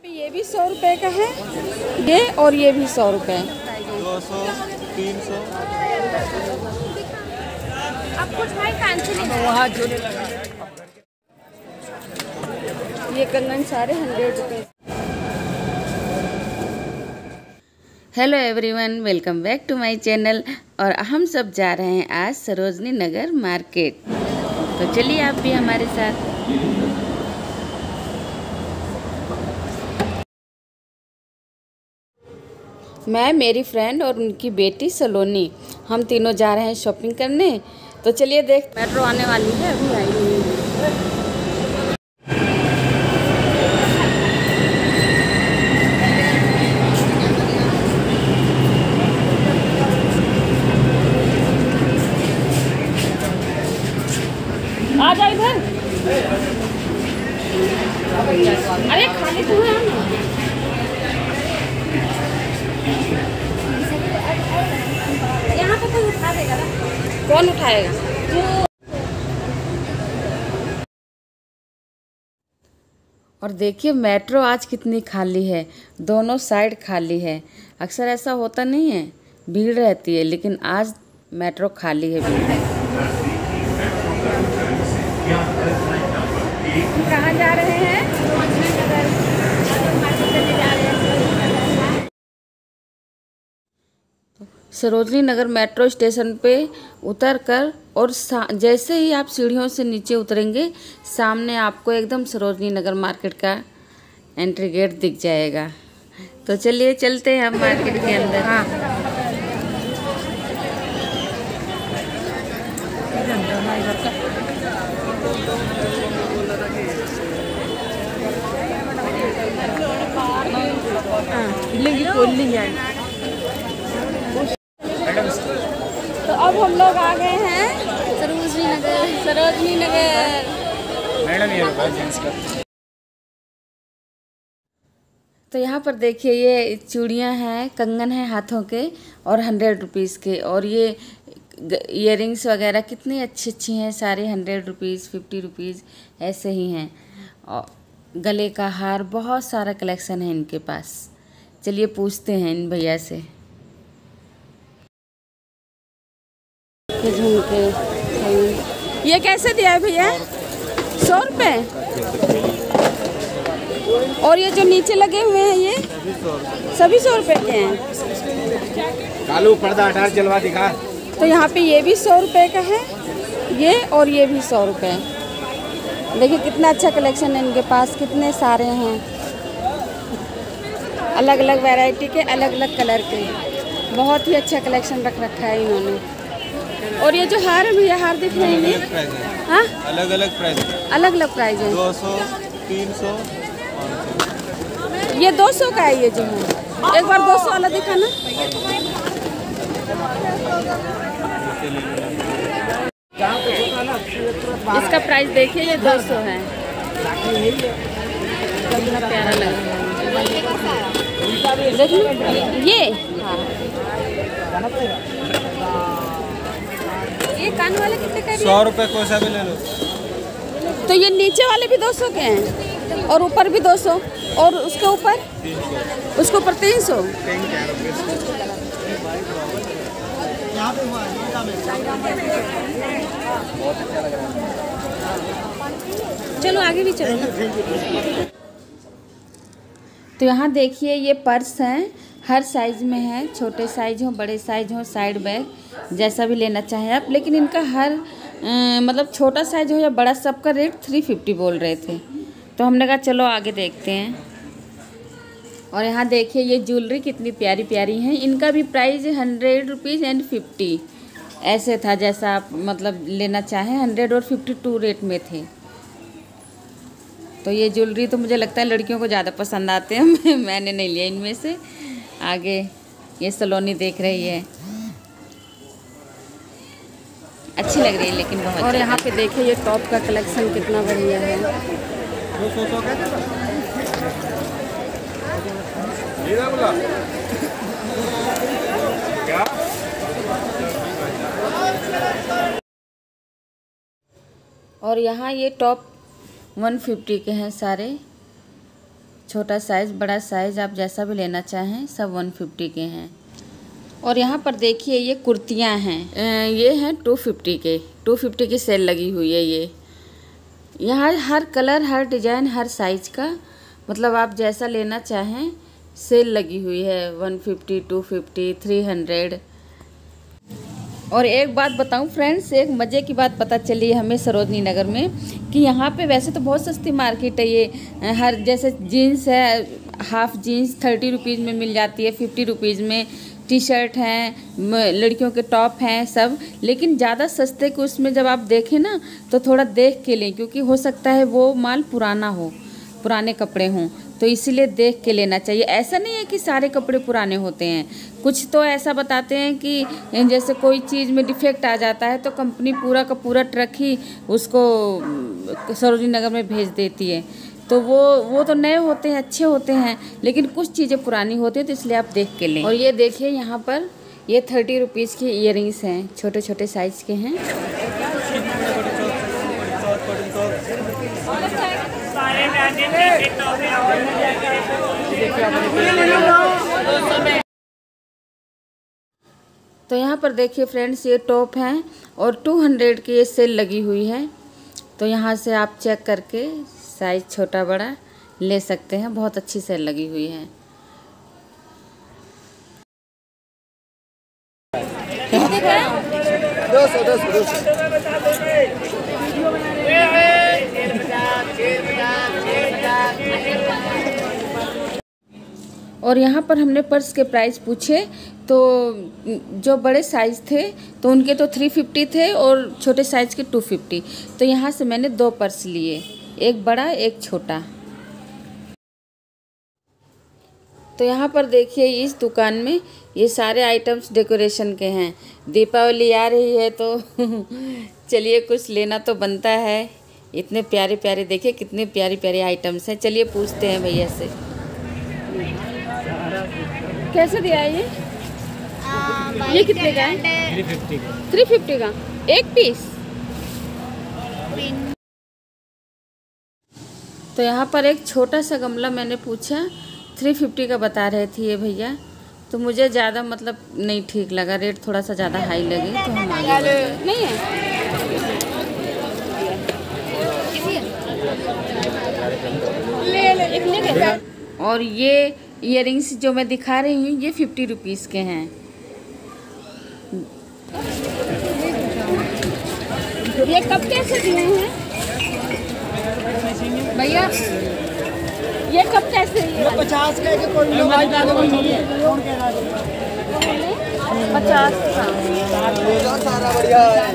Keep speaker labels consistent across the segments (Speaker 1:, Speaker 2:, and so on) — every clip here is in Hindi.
Speaker 1: ये भी 100 रुपए का है, ये और ये भी 100 रुपए।
Speaker 2: 200, 300।
Speaker 1: आपको ये कंगन सारे 100 रुपए।
Speaker 3: Hello everyone, welcome back to my channel. और हम सब जा रहे हैं आज सरोजनी नगर मार्केट, तो चलिए आप भी हमारे साथ।
Speaker 1: मैं, मेरी फ्रेंड और उनकी बेटी सलोनी, हम तीनों जा रहे हैं शॉपिंग करने। तो चलिए देख, मेट्रो आने वाली है, अभी आई नहीं है। आ जाओ इधर। अरे खाली तो है। यहाँ पे कोई उठा देगा ना? कौन उठाएगा? और देखिए मेट्रो आज कितनी खाली है, दोनों साइड खाली है। अक्सर ऐसा होता नहीं है, भीड़ रहती है, लेकिन आज मेट्रो खाली है। कहाँ जा रहे हैं? सरोजनी नगर मेट्रो स्टेशन पे उतरकर और जैसे ही आप सीढ़ियों से नीचे उतरेंगे, सामने आपको एकदम सरोजनी नगर मार्केट का एंट्री गेट दिख जाएगा। तो चलिए चलते हैं हम मार्केट के अंदर। हाँ, तो अब हम लोग आ गए हैं सरोजनी नगर।
Speaker 2: मैडम ये जेंट्स का।
Speaker 1: तो यहाँ पर देखिए, ये चूड़ियाँ हैं, कंगन हैं हाथों के, और 100 रुपीज़ के। और ये इयररिंग्स वगैरह कितनी अच्छी अच्छी हैं, सारे 100 रुपीज़, 50 रुपीज़ ऐसे ही हैं। और गले का हार, बहुत सारा कलेक्शन है इनके पास। चलिए पूछते हैं इन भैया से। झुमके ये कैसे दिया है भैया? 100 रुपये। और ये जो नीचे लगे हुए हैं ये सभी 100 रुपये के हैं।
Speaker 2: कालू पर्दा हटा जलवा दिखा।
Speaker 1: तो यहाँ पे ये भी 100 रुपये का है, ये और ये भी 100 रुपये। देखिए कितना अच्छा कलेक्शन है इनके पास, कितने सारे हैं, अलग अलग वैरायटी के, अलग अलग कलर के। बहुत ही अच्छा कलेक्शन रख रखा है इन्होंने। और ये जो हार है भैया, हार दिख रहे हैं, हाँ
Speaker 2: अलग अलग प्राइस,
Speaker 1: अलग अलग प्राइस है।
Speaker 2: 200, 300।
Speaker 1: ये 200 का है। ये जो है, एक बार 200 वाला दिखाना। इसका प्राइस देखिए, ये 200 है। कितना प्यारा लग रहा है, देखिए ये। ये कान वाले कितने का है?
Speaker 2: 100 रुपये कोई सा भी ले लो।
Speaker 1: तो ये नीचे वाले भी 200 के हैं, और ऊपर भी 200, और उसके ऊपर 300। चलो आगे भी चलो ना। तो यहाँ देखिए, ये पर्स हैं, हर साइज़ में है, छोटे साइज हो, बड़े साइज हो, साइड बैग, जैसा भी लेना चाहें आप। लेकिन इनका हर मतलब छोटा साइज हो या बड़ा, सबका रेट 350 बोल रहे थे। तो हमने कहा चलो आगे देखते हैं। और यहाँ देखिए, ये ज्वेलरी कितनी प्यारी प्यारी हैं। इनका भी प्राइस 100 रुपीज़ एंड 50 ऐसे था, जैसा आप मतलब लेना चाहें। 100 और 52 रेट में थे। तो ये ज्वेलरी तो मुझे लगता है लड़कियों को ज़्यादा पसंद आते हैं। मैंने नहीं लिया इनमें से। आगे ये सलोनी देख रही है, अच्छी लग रही है लेकिन बहुत। और यहाँ पे देखिए, ये टॉप का कलेक्शन कितना बढ़िया है। और यहाँ ये टॉप 150 के हैं सारे। छोटा साइज़, बड़ा साइज़, आप जैसा भी लेना चाहें सब 150 के हैं। और यहाँ पर देखिए ये कुर्तियाँ हैं, ये हैं 250 के, 250 की सेल लगी हुई है। ये यहाँ हर कलर, हर डिज़ाइन, हर साइज़ का, मतलब आप जैसा लेना चाहें सेल लगी हुई है। 150, 250, 300। और एक बात बताऊं फ्रेंड्स, एक मज़े की बात पता चली हमें सरोजनी नगर में कि यहाँ पे वैसे तो बहुत सस्ती मार्केट है ये। हर जैसे जीन्स है, हाफ जीन्स 30 रुपीज़ में मिल जाती है, 50 रुपीज़ में टी शर्ट हैं, लड़कियों के टॉप हैं सब। लेकिन ज़्यादा सस्ते के उसमें जब आप देखें ना तो थोड़ा देख के लें, क्योंकि हो सकता है वो माल पुराना हो, पुराने कपड़े हों, तो इसीलिए देख के लेना चाहिए। ऐसा नहीं है कि सारे कपड़े पुराने होते हैं, कुछ तो ऐसा बताते हैं कि जैसे कोई चीज़ में डिफेक्ट आ जाता है तो कंपनी पूरा का पूरा ट्रक ही उसको सरोजनी नगर में भेज देती है। तो वो तो नए होते हैं, अच्छे होते हैं, लेकिन कुछ चीज़ें पुरानी होती हैं, तो इसलिए आप देख के लें। और ये देखिए यहाँ पर ये 30 रुपीज़ की इयररिंग्स हैं, छोटे छोटे साइज़ के हैं। तो यहाँ पर देखिए फ्रेंड्स ये टॉप हैं और 200 की ये सेल लगी हुई है। तो यहाँ से आप चेक करके साइज़ छोटा बड़ा ले सकते हैं, बहुत अच्छी सेल लगी हुई है। और यहाँ पर हमने पर्स के प्राइस पूछे तो जो बड़े साइज़ थे तो उनके तो 350 थे और छोटे साइज़ के 250। तो यहाँ से मैंने 2 पर्स लिए, एक बड़ा एक छोटा। तो यहाँ पर देखिए इस दुकान में ये सारे आइटम्स डेकोरेशन के हैं। दीपावली आ रही है तो चलिए कुछ लेना तो बनता है। इतने प्यारे प्यारे, देखिए कितने प्यारे प्यारे आइटम्स हैं। चलिए पूछते हैं भैया से। कैसे दिया है ये कितने का है? 350 का एक पीस। तो यहाँ पर एक छोटा सा गमला मैंने पूछा, 350 का बता रहे थे ये भैया। तो मुझे ज़्यादा मतलब नहीं ठीक लगा, रेट थोड़ा सा ज़्यादा हाई लगे तो हम आगे नहीं है। और ये इयररिंग्स जो मैं दिखा रही हूँ ये 50 रुपीज़ के हैं। ये कब कैसे दिए हैं भैया? ये कब कैसे?
Speaker 2: 50 का कि कोई
Speaker 1: 50
Speaker 2: सारा बढ़िया है।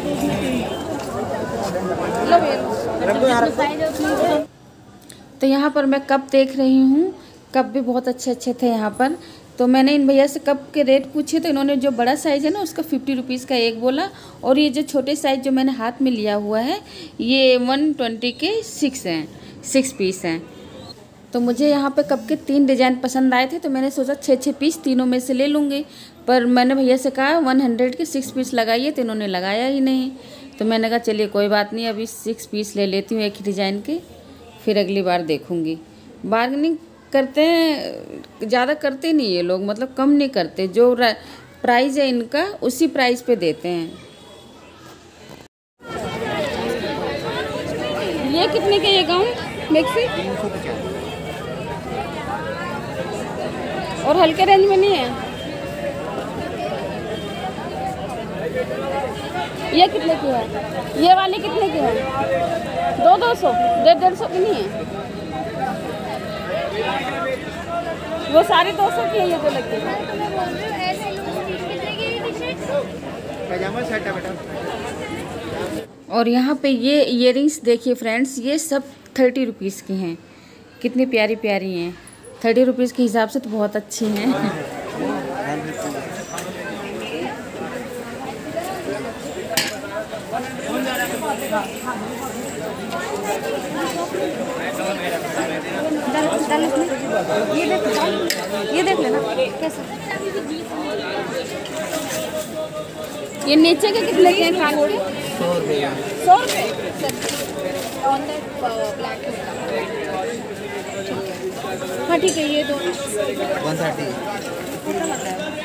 Speaker 1: तो यहाँ पर मैं कप देख रही हूँ, कप भी बहुत अच्छे अच्छे थे यहाँ पर। तो मैंने इन भैया से कप के रेट पूछे तो इन्होंने जो बड़ा साइज़ है ना उसका 50 रुपीज़ का एक बोला, और ये जो छोटे साइज़ जो मैंने हाथ में लिया हुआ है ये 120 के 6 हैं, 6 पीस हैं। तो मुझे यहाँ पे कप के 3 डिज़ाइन पसंद आए थे तो मैंने सोचा 6 पीस तीनों में से ले लूँगी। पर मैंने भैया से कहा 100 के 6 पीस लगाइए, तो इन्होंने लगाया ही नहीं। तो मैंने कहा चलिए कोई बात नहीं, अभी 6 पीस ले लेती हूँ एक ही डिज़ाइन के, फिर अगली बार देखूँगी। बार्गेनिंग करते हैं, ज़्यादा करते नहीं ये लोग, मतलब कम नहीं करते, जो प्राइस है इनका उसी प्राइस पे देते हैं। ये कितने के ये गाउन मैक्सी? और हल्के रेंज में नहीं है? ये कितने की है? ये वाली कितने की है? 200 150 की नहीं है? वो सारी 200 की है ये जो लगी है।
Speaker 2: पैजामा सेट है बेटा।
Speaker 1: और यहाँ पे ये इयररिंग्स देखिए फ्रेंड्स, ये सब 30 रुपीज़ की हैं। कितनी प्यारी प्यारी हैं, 30 रुपीज़ के हिसाब से तो बहुत अच्छी हैं। ये देख लेना कैसा। ये नीचे के कितने के हैं? 100 रुपये। 100 रुपये ठीक है ये दोनों
Speaker 2: 130।
Speaker 1: छोटा लग रहा है।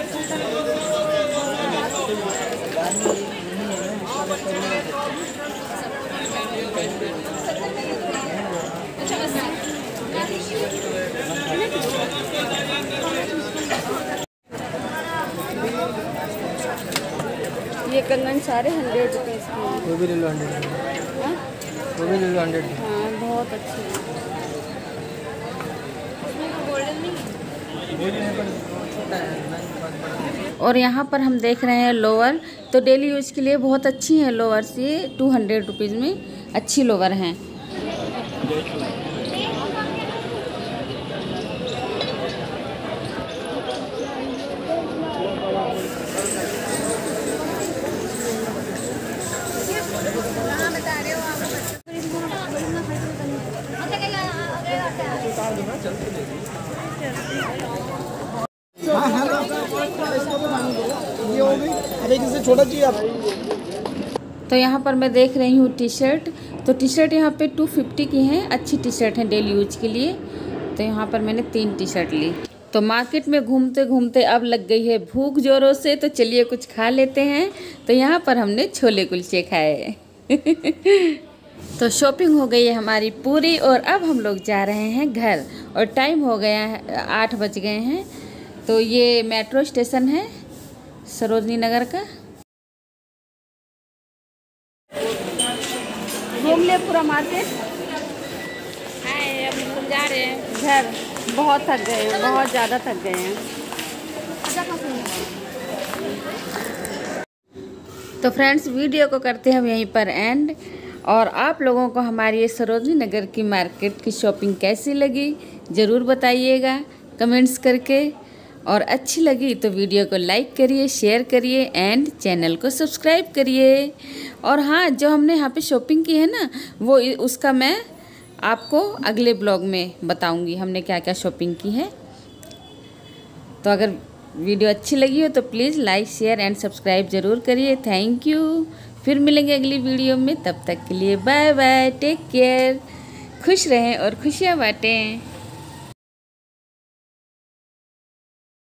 Speaker 1: ये कंगन सारे 100 रुपीज़ के हैं।
Speaker 2: वो भी ले लो 100।
Speaker 1: हाँ?
Speaker 2: वो भी ले लो 100।
Speaker 1: हाँ बहुत अच्छे हैं। और यहाँ पर हम देख रहे हैं लोअर, तो डेली यूज़ के लिए बहुत अच्छी हैं लोअर्स। ये 200 रुपीज़ में अच्छी लोअर हैं।
Speaker 2: ये हो गई। अरे किससे छोटा चाहिए आप?
Speaker 1: तो यहाँ पर मैं देख रही हूँ टी शर्ट। तो टी शर्ट यहाँ पे 250 की हैं, अच्छी टी शर्ट हैं डेली यूज के लिए। तो यहाँ पर मैंने 3 टी शर्ट ली। तो मार्केट में घूमते घूमते अब लग गई है भूख जोरों से, तो चलिए कुछ खा लेते हैं। तो यहाँ पर हमने छोले कुलचे खाए। तो शॉपिंग हो गई है हमारी पूरी और अब हम लोग जा रहे हैं घर। और टाइम हो गया है 8 बज गए हैं। तो ये मेट्रो स्टेशन है सरोजनी नगर का। घूम ले पूरा मार्केट। अब हम जा रहे हैं घर। बहुत थक गए हैं, बहुत ज़्यादा थक गए हैं। तो फ्रेंड्स वीडियो को करते हैं हम यहीं पर एंड। और आप लोगों को हमारी ये सरोजनी नगर की मार्केट की शॉपिंग कैसी लगी ज़रूर बताइएगा कमेंट्स करके। और अच्छी लगी तो वीडियो को लाइक करिए, शेयर करिए एंड चैनल को सब्सक्राइब करिए। और हाँ, जो हमने यहाँ पे शॉपिंग की है ना, वो उसका मैं आपको अगले ब्लॉग में बताऊंगी हमने क्या क्या शॉपिंग की है। तो अगर वीडियो अच्छी लगी हो तो please like share and subscribe ज़रूर करिए। Thank you. फिर मिलेंगे अगली वीडियो में, तब तक के लिए बाय बाय, टेक केयर। खुश रहें और खुशियाँ बांटें।